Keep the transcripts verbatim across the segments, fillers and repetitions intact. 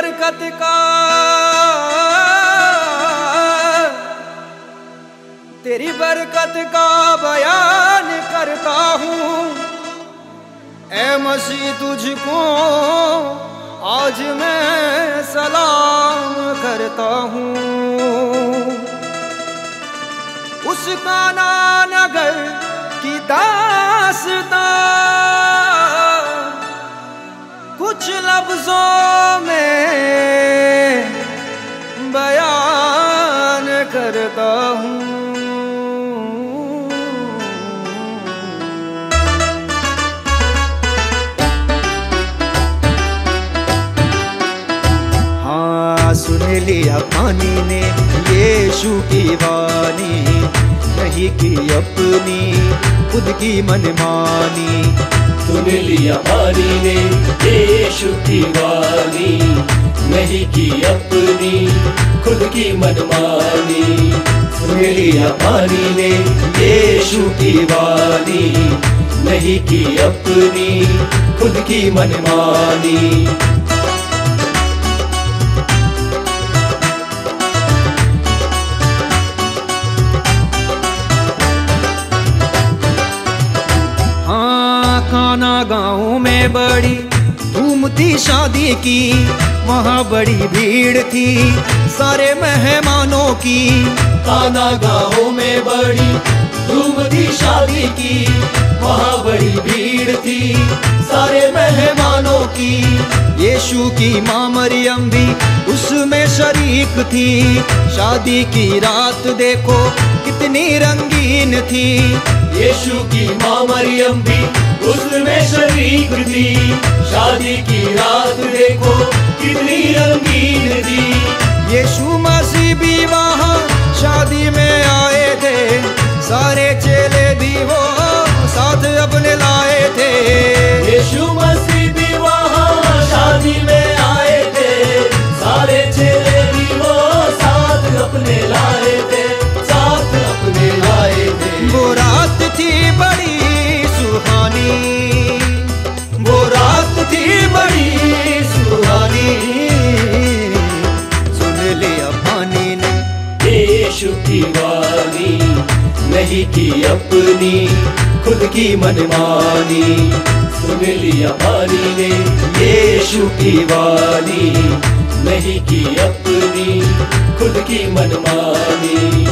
बरकत का तेरी बरकत का बयान करता हूँ। ऐ मसीह तुझको आज मैं सलाम करता हूँ। उस काना नगर की दास्तां कुछ लफ्जों में बयान करता हूँ। हाँ सुन लिया पानी ने यीशु की वाणी, नहीं की अपनी खुद की मनमानी। सुन लिया पानी ने यीशु की वाणी, नहीं की अपनी खुद की मनमानी। सुन लिया पानी ने यीशु की वाणी, नहीं की अपनी खुद की मनमानी। काना गाँव में बड़ी धूम थी शादी की, वहाँ बड़ी भीड़ थी सारे मेहमानों की। काना गाँव में बड़ी धूम थी शादी की, वहाँ बड़ी भीड़ थी सारे मेहमानों की। यीशु की माँ मरियम भी उसमें शरीक थी। शादी की रात देखो कितनी रंगीन थी। यीशु की माँ मरियम भी उसमें शरीक थी। शादी की रात देखो कितनी रंगीन थी। यीशु मसीह भी वहाँ शादी में आए थे, सारे चेले भी वो साथ अपने लाए थे। यीशु मसीह भी वहाँ शादी में आए थे, सारे चेले भी वो साथ अपने लाए थे, साथ अपने लाए थे। वो रात थी बड़ी सुहानी, वो रात थी बड़ी सुहानी। सुन लिया पानी ने यीशु की वाणी, नहीं की अपनी खुद की मनमानी। सुन लिया पानी ने यीशु की वाणी, नहीं की अपनी खुद की मनमानी।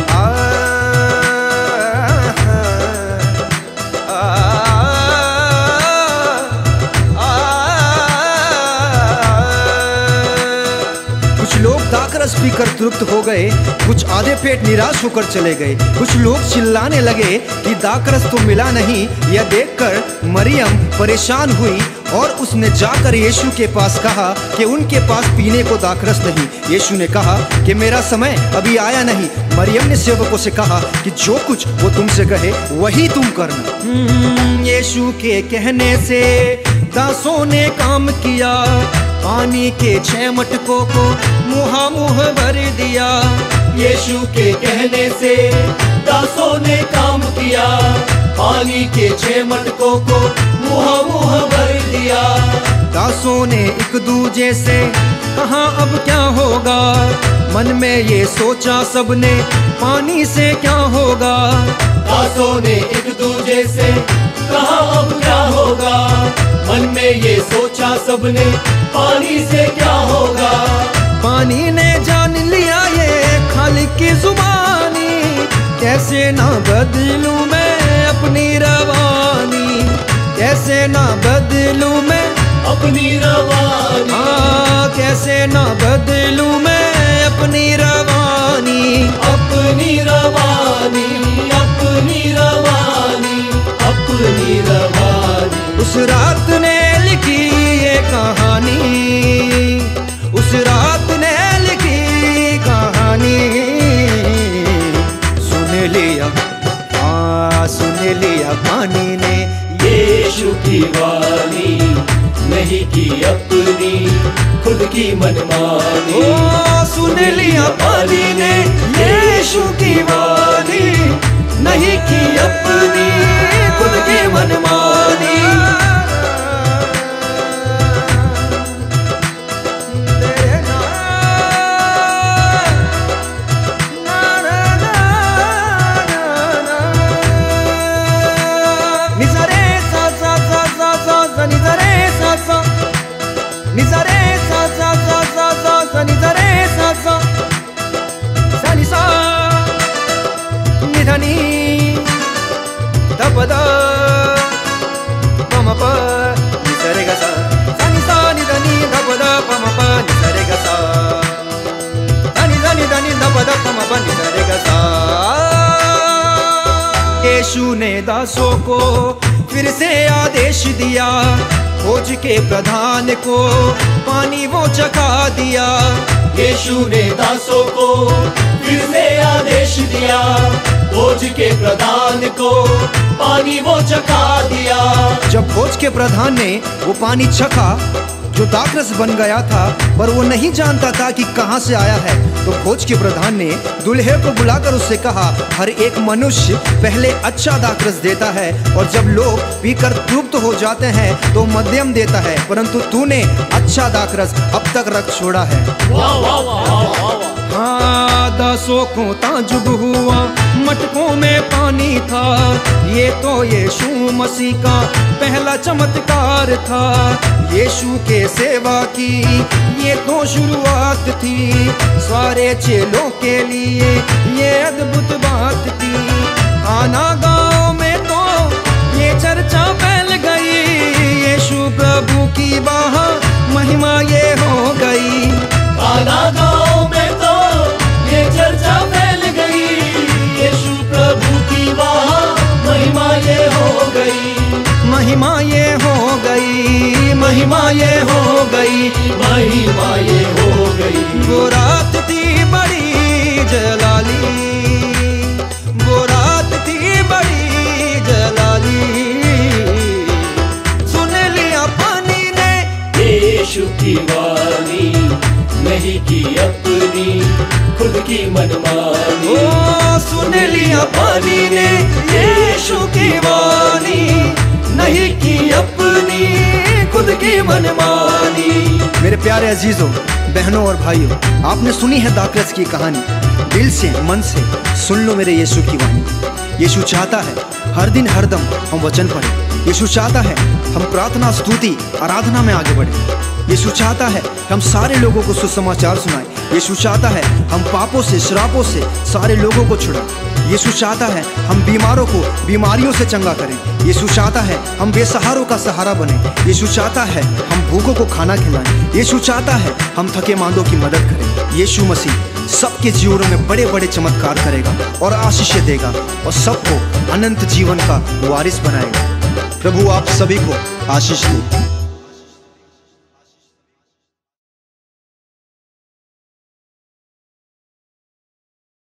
दाकरस पीकर तृप्त हो गए, कुछ आधे पेट निराश होकर चले गए। कुछ लोग चिल्लाने लगे कि दाकरस तो मिला नहीं। यह देखकर मरियम परेशान हुई और उसने जाकर यीशु के पास कहा कि उनके पास पीने को दाकरस नहीं। यीशु ने कहा कि मेरा समय अभी आया नहीं। मरियम ने सेवकों से कहा कि जो कुछ वो तुमसे कहे वही तुम करना। यीशु के कहने से दासों ने काम किया, पानी के छह मटकों को मुहा मुँह भर दिया। यीशु के कहने से दासों ने काम किया, पानी के छह मटकों को मुहा मुँह भर दिया। दासों ने एक दूजे से कहा अब क्या होगा, मन में ये सोचा सबने पानी से क्या होगा। दासों ने एक दूजे से कहा अब क्या होगा, मन में ये सोचा सबने पानी से क्या होगा। पानी ने जान लिया ये खालिक की जुबानी, कैसे ना बदलूं मैं अपनी रवानी, कैसे ना बदलूं मैं अपनी रवानी। हाँ कैसे ना बदलूं मैं अपनी रवानी, अपनी रवानी, अपनी रवानी, अपनी रवानी। उस रात ने लिखी ये कहानी, उस रात ने लिखी कहानी। सुन लिया हाँ सुन लिया पानी ने यीशु की वाणी, नहीं की अपनी खुद की मनमानी। ओ सुन लिया पानी ने यीशु की वाणी, नहीं की अपनी खुद की मनमानी। यीशु ने दासों को फिर से आदेश दिया, खोज के प्रधान को पानी वो चखा दिया। यीशु ने दासों को फिर से आदेश दिया, खोज के प्रधान को पानी वो चखा दिया। जब खोज के प्रधान ने वो पानी चखा जो दाखरस बन गया था, पर वो नहीं जानता था कि कहाँ से आया है, तो खोज के प्रधान ने दूल्हे को बुलाकर उससे कहा, हर एक मनुष्य पहले अच्छा दाखरस देता है और जब लोग पीकर तृप्त हो जाते हैं तो मध्यम देता है, परंतु तूने अच्छा दाखरस अब तक रख छोड़ा है। वाह वाह वाह वाह। हाँ, दासों को ताजुब हुआ, मटकों में पानी था, ये तो यीशु मसीह का पहला चमत्कार था। यीशु के सेवा की ये तो शुरुआत थी, सारे चेलों के लिए ये अद्भुत बात थी। आना गाँव में तो ये चर्चा फैल गई, यीशु प्रभु की बाह महिमा ये हो गई। आना गाँव में तो ये चर्चा फैल गई, यीशु प्रभु की वाह महिमा ये हो गई। महिमा ये हो गई, महिमा ये हो गई, महिमा ये हो गई। वो रात थी बड़ी जलाली, वो रात थी बड़ी जलाली, सुन लिया पानी ने यीशु की वाणी, नहीं की अपनी खुद की मनमानी। ओ सुन लिया पानी ने यीशु की वाणी, नहीं की अपनी खुद की मनमानी। मेरे प्यारे अजीजों, बहनों और भाइयों, आपने सुनी है दाखरस की कहानी। दिल से मन से सुन लो मेरे यीशु की वाणी। यीशु चाहता है हर दिन हर दम हम वचन पढ़ें। यीशु चाहता है हम प्रार्थना, स्तुति, आराधना में आगे बढ़ें। यीशु चाहता है हम सारे लोगों को सुसमाचार सुनाएं। यीशु चाहता है हम पापों से, श्रापों से सारे लोगों को छुड़ाएं। यीशु चाहता है हम बीमारों को बीमारियों से चंगा करें। यीशु चाहता है हम बेसहारों का सहारा बने। यीशु चाहता है हम भूखों को खाना खिलाएं। यीशु चाहता है हम थके मांदों की मदद करें। यीशु मसीह सबके जीवनों में बड़े बड़े चमत्कार करेगा और आशीषें देगा और सबको अनंत जीवन का वारिस बनाएगा। प्रभु आप सभी को आशीष दे।